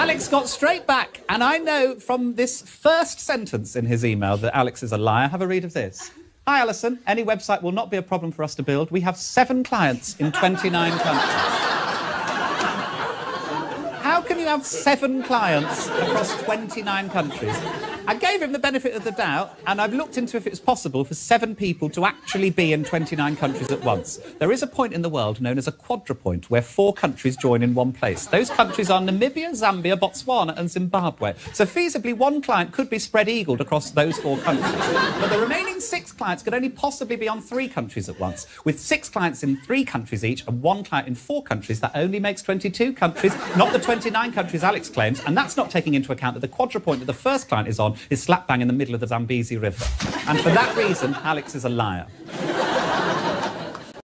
Alex got straight back, and I know from this first sentence in his email that Alex is a liar. Have a read of this. Hi, Alison. Any website will not be a problem for us to build. We have 7 clients in 29 countries. How can you have 7 clients across 29 countries? I gave him the benefit of the doubt, and I've looked into if it's possible for 7 people to actually be in 29 countries at once. There is a point in the world known as a quadrupoint, where 4 countries join in one place. Those countries are Namibia, Zambia, Botswana and Zimbabwe. So feasibly, 1 client could be spread-eagled across those 4 countries. But the remaining 6 clients could only possibly be on 3 countries at once. With 6 clients in 3 countries each and 1 client in 4 countries, that only makes 22 countries, not the 29 countries Alex claims, and that's not taking into account that the quadrupoint that the first client is on is slap bang in the middle of the Zambezi River. And for that reason, Alex is a liar.